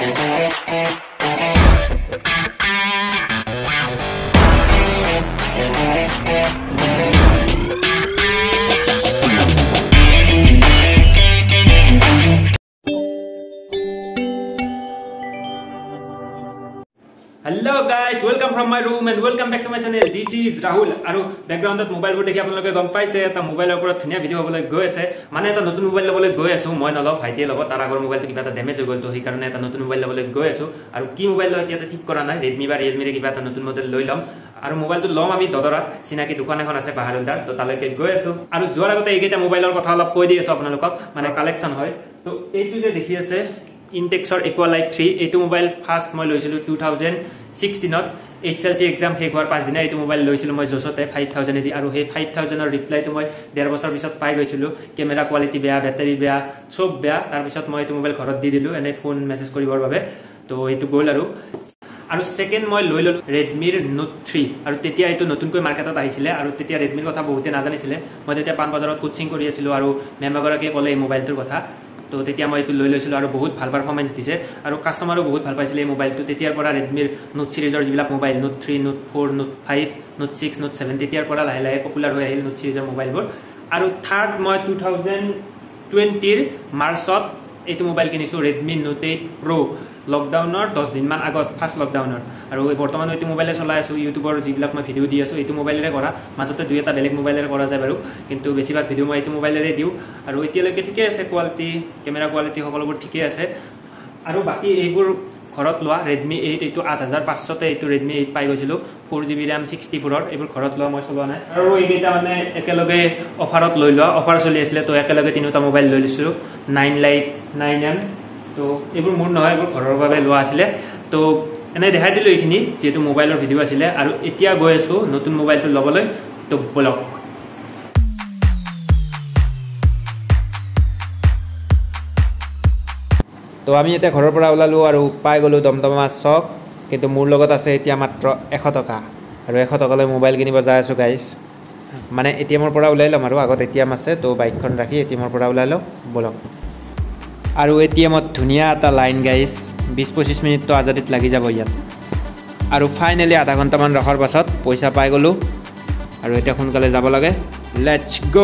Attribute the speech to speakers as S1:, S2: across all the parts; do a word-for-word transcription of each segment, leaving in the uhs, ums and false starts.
S1: Hello guys, welcome from my room and welcome back to my channel. This is Rahul. Aru background at mobile dekhi apnaloke gom paise eta mobile opor thuniya video hobole goi ase mane eta notun mobile lobole goi asu moi nolo bhaiti lobo tar agor mobile to kiba ta damage hogol to hi karone eta notun mobile lobole goi asu aru ki mobile lo eta thik kora nai Redmi ba Realme re kiba ta notun model loi lom aru mobile to lom ami dodorat sinaki dukan ekhon ase Baharuldar to taloke goi asu aru joar agote ei eta mobile or kotha olop koi di asu apnalokok mane collection hoy to eitu je dekhi ase Intexor Equalife three eitu mobile first moi loisilu two thousand sixteen ot H L C exam he hor পাঁচ দিনা eitu mobile loisilu moi josote five thousand edi aru he five thousand or reply to moi one point five bosor bisot pai goisilu camera quality beya battery beya sob beya tar bisot moi eitu mobile ঘৰত দি দিলু এনে phone message কৰিবৰ বাবে তো এইটো গল আৰু আৰু second মই লৈ ললো Redmi Note three আৰু তেতিয়া এইটো নতুনকৈ মাৰ্কেটত আহিছিলে আৰু তেতিয়া Redmi কথা বহুতে নাজানিছিলে মই তেতিয়া পান বজাৰত কোচিং কৰি আছিলো আৰু মেমগৰাকে ক'লে এই মোবাইলটোৰ কথা তো তেতিয়া মই এটো লৈ লৈছিলো আৰু বহুত ভাল পাৰফৰম্যান্স দিছে আৰু কাস্টমাৰো বহুত ভাল পাইছিলে এই মোবাইলটো তেতিয়াৰ পৰা Redmi Note সিৰিজৰ যিবিলাক mobile Note three Note four Note five Note six Note seven তেতিয়াৰ পৰা লাহে লাহে পপুলাৰ হৈ আহিল Note সিৰিজৰ মোবাইলবোৰ আৰু থাৰ্ড মই two thousand twenty ৰ মাৰ্চত এইটো মোবাইল কিনিছো Redmi Note eight Pro লকডাউনৰ দহ দিন মান আগত ফাৰ্স্ট লকডাউনৰ আৰু বৰ্তমান এইটো মোবাইলে চলাই আছো ইউটিউবৰ যিবিলাক মই ভিডিও দি আছো এইটো মোবাইলেৰে কৰা মাজতে দুই এটা বেলেগ মোবাইলেৰে কৰা যায় বাৰু কিন্তু বেছিভাগ ভিডিও মই এইটো মোবাইলেৰে দিও আৰু এতিয়ালৈকে ঠিকে আছে কোৱালিটি কেমেৰা কোৱালিটি সকলোবোৰ ঠিকে আছে আৰু বাকি এইবোৰ ঘৰত লোৱা Redmi eight এইটো eight thousand five hundred তে এইটো Redmi eight পাই গৈছিলো four G B RAM sixty-four ৰ এইবোৰ ঘৰত লোৱা মই চলোৱা নাই আৰু এইকেইটা মানে একেলগে অফাৰত লৈ লোৱা অফাৰ চলি আছিল তো একেলগে তিনিটা মোবাইল লৈ লৈছিলো nine Lite nine M তো এইবোৰ মোৰ নহয় এইবোৰ ঘৰৰ বাবে লোৱা আছিল তো এনে দেখাই দিলো এইখিনি যেটো মোবাইলৰ ভিডিও আছিল আৰু এতিয়া গৈ আছো নতুন মোবাইলটো লবলৈ তো ব্লগ তো আমি এটা ঘৰৰ পৰা ওলালো আৰু পাই গলো দমদমা চক কিন্তু মোৰ লগত আছে এতিয়া মাত্ৰ one hundred টকা আৰু one hundred টকালৈ মোবাইল কিনিব যাই আছো গাইস মানে এটিএমৰ পৰা ওলাই লম আৰু আগত এটিএম আছে তো বাইকখন ৰাখি এটিএমৰ পৰা ওলাই লও ব্লগ আৰু এটিএমত ধুনিয়া এটা line guys twenty twenty-five minute তো আজাদিত লাগি যাব ইয়াত আৰু ফাইনালি আধা ঘন্টা মান ৰখাৰ পাছত পইচা পাই গলো আৰু এটা সোনকালে যাব লাগে লেটস গো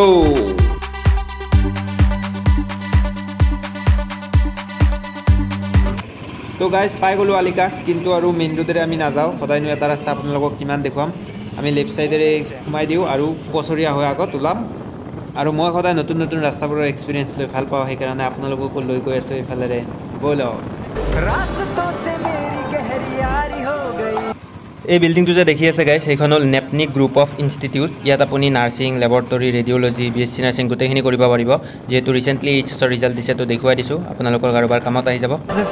S1: তো গাইস পাই গলো আলিকা কিন্তু আৰু মেইন ৰোডৰে আমি না যাও সদায়নো এটা ৰাস্তা আপোনালোকক কিমান দেখুৱাম আমি লেফট সাইডেৰে ঘুমাই দিও আৰু পছৰিয়া হৈ আগত ওলাম আৰু মই সদায় নতুন নতুন ৰাস্তাবোৰৰ এক্সপেৰিয়েন্স লৈ ভাল পাওঁ সেই কাৰণে আপোনালোককো লৈ গৈ আছো ইফালেৰে বলো ৰাস্তাটো সে মেৰি গহৰি यारी हो गई এই বিল্ডিংটো যে দেখি আছে গাইস এইখন হল নেপনিক গ্ৰুপ অফ ইনষ্টিটিউট ইয়াত আপুনি nursing laboratory radiology BSc nursing গোটেইখিনি কৰিব পাৰিব যেহেতু ৰিসেন্টলি এইচএছৰ ৰিজাল্ট দিছে তো দেখুৱাই দিছো আপোনালোকৰ কাৰোবাৰ কামত আহি যাব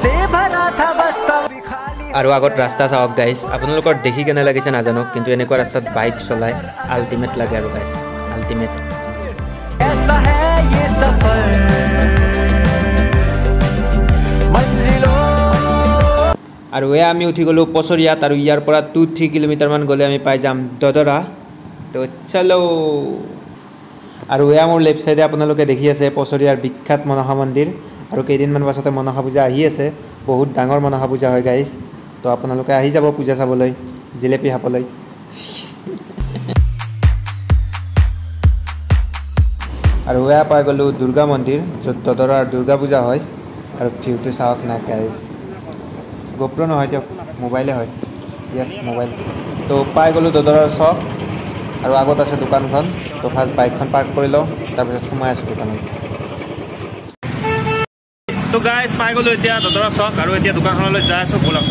S1: আৰু আগত ৰাস্তা চাওক গাইস আপোনালোকৰ দেখি কেনে লাগিছে নাজানো কিন্তু এনেকুৱা ৰাস্তাত বাইক চলাই আল্টিমেট লাগে আৰু গাইস আল্টিমেট ऐसा है ये सफर मंजिलों আৰু এ আমি উঠি গলো পছৰিয়াত আৰু ইয়াৰ পৰা two three কিলোমিটাৰ মান গলে আমি পাই যাম দদৰা তো চলো আৰু এ মোৰ লেফট সাইডে আপোনালোকে দেখি আছে পছৰিয়াৰ বিখ্যাত মনসা মন্দিৰ আৰু কেইদিন মান পাছতে মনসা পূজা আহি আছে বহুত ডাঙৰ মনসা পূজা হয় গাইস তো আপোনালোকে আহি যাব পূজা চাবলৈ জিলেপি খাবলৈ আৰু এ পাই গলো দুৰ্গা মন্দিৰ যত দদৰাৰ দুৰ্গা পূজা হয় আৰু ভিউটো চাওক না গাইস গোপ্ৰ নহয় দিয়ক মোবাইলে হয় ইয়েস মোবাইল তো পাই গলো দদৰাৰ চক আৰু আগত আছে দোকানখন তো ফাৰ্স্ট বাইকখন পাৰ্ক কৰি লও তাৰপিছত সোমাই আছো দোকানত তো গাইস পাই গলো এতিয়া দদৰাৰ চক আৰু এতিয়া দোকানখনলৈ যাই আছো বলক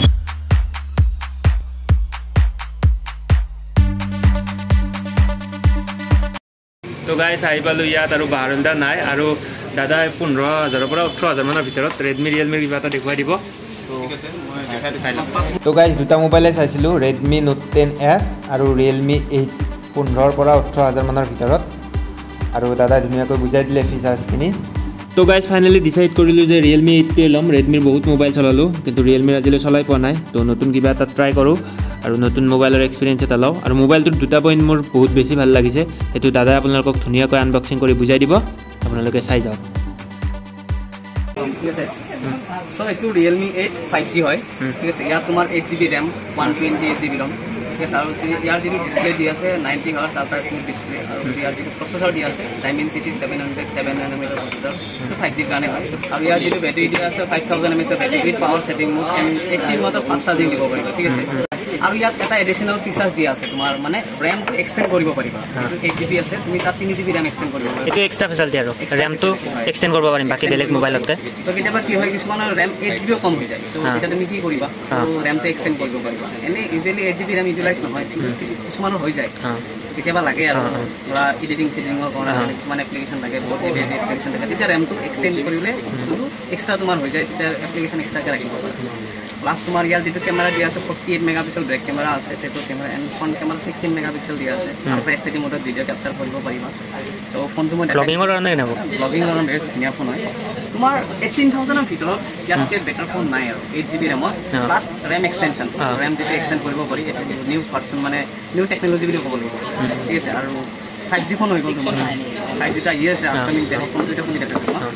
S1: তো গাইস আই পালো ইয়াত আৰু বাহাৰুন্দা নাই আৰু দাদা fifteen thousand পৰা eighteen thousand মানৰ ভিতৰত Redmi Realme কিবা এটা দেখুৱাই দিব তো ঠিক আছে মই দেখাই চাই লম তো গাইস দুটা মোবাইলে চাইছিলো Redmi Note ten S আৰু Realme eight fifteen পৰা eighteen thousand মানৰ ভিতৰত আৰু দাদা ধুনিয়াকৈ বুজাই দিলে ফিচাৰছ কিনি তো গাইস ফাইনালি ডিসাইড কৰিলো যে Realme eight টো লম Redmi বহুত মোবাইল চলালো কিন্তু Realme আজিলৈ চলাই পোৱা নাই তো নতুন কিবা এটা ট্ৰাই কৰো আৰু নতুন মোবাইলৰ এক্সপেৰিয়েন্স এটা লও আৰু মোবাইলটোৰ দুটা পইণ্ট মোৰ বহুত বেছি ভাল লাগিছে এটো দাদা আপোনালোকক ধুনিয়াকৈ আনবক্সিং কৰি বুজাই দিব আপোনালোকে চাই যাওক
S2: কম ঠিক আছে সো এইটো ৰিয়েলমি এইট ফাইভ জি হয় ঠিক আছে ইয়াত তোমাৰ eight G B RAM one twenty eight G B ROM ঠিক আছে আৰু ইয়াৰ যিটো ডিছপ্লে দি আছে ninety hertz ultra smooth display আৰু ইয়াৰ যিটো প্ৰচেছৰ দি আছে Dimensity seven hundred seven nanometer processor five জিৰ কাৰণে হয় আৰু ইয়াৰ যিটো বেটাৰী দি আছে ফাইভ থাউজেণ্ড এম এছৰ battery with power saving mode and eighteen ৱাটৰ ফাষ্ট চাৰ্জিং দিব পাৰিব ঠিক আছে আৰু ইয়াত এটা এডিশ্যনেল ফিচাৰ্ছ দিয়া আছে তোমাৰ মানে ৰেমটো এক্সটেণ্ড কৰিব পাৰিবা এইট জি বি আছে তুমি তাত তিনি জি বি ৰেম এক্সটেণ্ড কৰিব পাৰিবা
S3: এইটো এক্সট্ৰা ফেচিলিটি আৰু ৰেমটো এক্সটেণ্ড কৰিব পাৰিম বাকী বেলেগ মোবাইলতে
S2: তো কেতিয়াবা কি হয় কিছুমানৰ ৰেম এইট জি বিও কম হৈ যায় চ' তেতিয়া তুমি কি কৰিবা ৰেমটো এক্সটেণ্ড কৰিব পাৰিবা এনেই usually eight G B RAM utilize নহয় কিছুমানৰ হৈ যায় কেতিয়াবা লাগে আৰু ধৰা এডিটিং চেডিঙৰ কাৰণে কিছুমান এপ্লিকেশ্যন লাগে বহুত জি বি এপ্লিকেশ্যন থাকে তেতিয়া ৰেমটো এক্সটেণ্ড কৰিলে এক্সট্ৰা তোমাৰ হৈ যায় তেতিয়া এপ্লিকেশ্যন এক্সট্ৰাকৈ ৰাখিব পাৰা প্লাছ তোমাৰ ইয়াৰ যিটো কেমেৰা দিয়া আছে ফৰ্টি এইট মেগা পিক্সেল ব্ৰেক কেমেৰা আছে সেইটো camera and front camera sixteen mega pixel দিয়া আছে আৰু এছ টি ডি মোডত ভিডিঅ' কেপচাৰ কৰিব পাৰিবা ত' ফোনটো মই
S3: ব্লগিঙৰ কাৰণে কেনেকুৱা
S2: ব্লগিঙৰ কাৰণে বেষ্ট ধুনীয়া ফোন হয় তোমাৰ এইটিন থাউজেণ্ডৰ ভিতৰত ইয়াতকৈ বেটাৰ ফোন নাই আৰু এইট জি বি ৰেমত প্লাছ ৰেম এক্সটেনশ্যন ৰেম যিটো এক্সটেণ্ড কৰিব পাৰি এইটো নিউ ভাৰ্চন মানে নিউ টেকন'লজি বুলি ক'ব লাগিব ঠিক আছে আৰু ফাইভ জি ফোন হৈ গ'ল তোমাৰ ফাইভ জিটো আহি আছে আপকামিং ডেটত ফোনটো এতিয়া শুনি থাকে তোমাৰ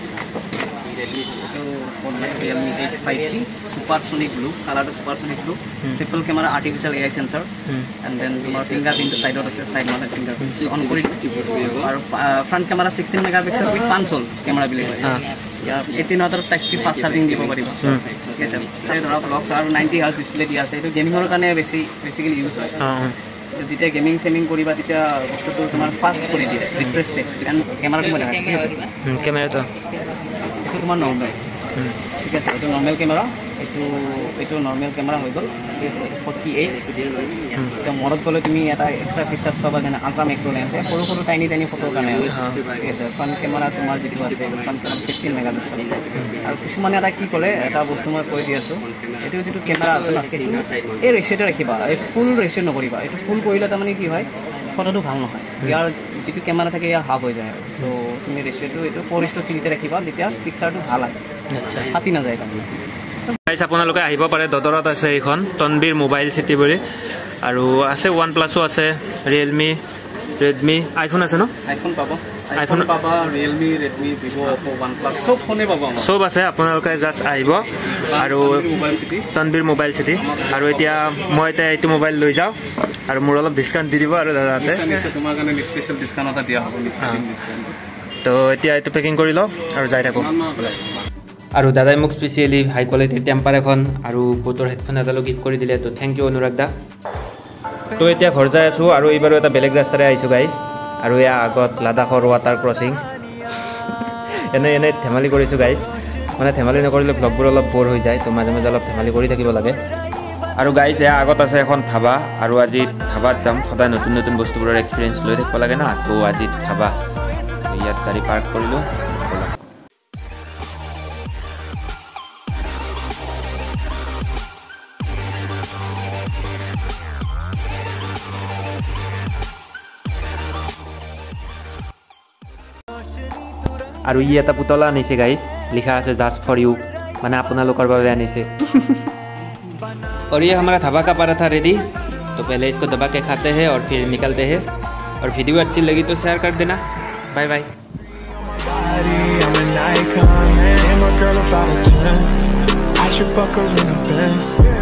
S2: ফোন হয় Realme eight five G supersonic blue কালাৰটো supersonic blue triple camera artificial A I sensor and then তোমাৰ ফিংগাৰ প্ৰিণ্টটো চাইডত আছে চাইড মানে ফিংগাৰ প্ৰিণ্ট অন কৰি আৰু front camera sixteen mega pixel with পাঁচ হ'ল কেমেৰা বুলি কয় ইয়াৰ এইটিন ৱাটৰ টাইপ চি ফাষ্ট চাৰ্জিং দিব পাৰিব ঠিক আছে চাই ধৰা ব্লগছ আৰু নাইণ্টি হাৰ্টছ ডিছপ্লে দিয়া আছে এইটো গেমিঙৰ কাৰণে বেছি বেছিকেলি ইউজ হয় যেতিয়া গেমিং চেমিং কৰিবা তেতিয়া বস্তুটো তোমাৰ ফাষ্ট কৰি দিয়ে ৰিফ্ৰেছ ৰেট এণ্ড কেমেৰাটো মই দেখাই
S3: কেমেৰাটো
S2: এইটো তোমাৰ নৰ্মেল ঠিক আছে এইটো নৰ্মেল কেমেৰা এইটো এইটো নৰ্মেল কেমেৰা হৈ গ'ল ঠিক আছে ফৰ্টি এইট এতিয়া মনত গ'লে তুমি এটা এক্সট্ৰা ফিচাৰ্ছ পাবা যেনে আল্ট্ৰা মেক্ৰ' লেন্স সৰু সৰু টাইনি টাইনি ফটোৰ কাৰণে ঠিক আছে ফ্ৰণ্ট কেমেৰা তোমাৰ যিটো আছে front camera sixteen mega pixel আৰু কিছুমানে এটা কি ক'লে এটা বস্তু মই কৈ দি আছোঁ এইটো যিটো কেমেৰা আছে ন এই ৰেচিঅ'টো ৰাখিবা এই ফুল ৰেচিঅ' নকৰিবা এইটো ফুল কৰিলে তাৰমানে কি হয় ফটোটো ভাল নহয় ইয়াৰ যিটো কেমেৰা থাকে ইয়াৰ হাফ হৈ যায় আৰু চ' তুমি ৰেচিঅ'টো এইটো ফ'ৰ ইজ টু থ্ৰীতে ৰাখিবা তেতিয়া পিক্সাৰটো ভাল আহে আচ্ছা ফাটি নাযায় তাৰমানে
S1: গাইজ আপোনালোকে আহিব পাৰে দদৰত আছে এইখন তনবীৰ মোবাইল চিটি বুলি আৰু আছে ওৱান প্লাছো আছে ৰিয়েলমি ৰেডমি আইফোন আছে ন
S2: আইফোন পাব আইফোন পাবা Realme Redmi Vivo' Oppo OnePlus চব ফোনে পাব
S1: চব আছে আপোনালোকে জাষ্ট আহিব আৰু তনবীৰ মোবাইল চিটি আৰু এতিয়া মই এতিয়া এইটো মোবাইল লৈ যাওঁ আৰু মোৰ অলপ ডিছকাউণ্ট দি দিব আৰু দাদাহঁতে
S2: তোমাৰ কাৰণে স্পেচিয়েল ডিছকাউণ্ট এটা দিয়া হ'ব
S1: তো এতিয়া এইটো পেকিং কৰি লওঁ আৰু যাই থাকোঁ আৰু দাদাই মোক স্পেচিয়েলি হাই কোৱালিটিৰ টেম্পাৰ এখন আৰু বোটৰ হেডফোন এডালো গিফ্ট কৰি দিলে তো থেংক ইউ অনুৰাগ দা তো এতিয়া ঘৰ যাই আছোঁ আৰু এইবাৰো এটা বেলেগ ৰাস্তাৰে আহিছোঁ গাইজ আৰু এয়া আগত লাডাখৰ ৱাটাৰ ক্ৰচিং এনে এনে ধেমালি কৰিছোঁ গাইজ মানে ধেমালি নকৰিলে ভ্লগবোৰ অলপ বৰ হৈ যায় তো মাজে মাজে অলপ ধেমালি কৰি থাকিব লাগে আৰু গাইজ এয়া আগত আছে এখন ধাবা আৰু আজি ধাবাত যাম সদায় নতুন নতুন বস্তুবোৰৰ এক্সপিৰিয়েঞ্চ লৈ থাকিব লাগে না তো আজি ধাবা ইয়াত গাড়ী পাৰ্ক কৰিলোঁ আৰু ই এটা পুতলা আনিছে গাইজ লিখা আছে জাষ্ট ফৰ ইউ মানে আপোনালোকৰ বাবে আনিছে और ये हमारा ढाबा का पराठा रेडी तो पहले इसको दबा के खाते हैं और फिर निकलते हैं और वीडियो अच्छी लगी तो शेयर कर देना बाय बाय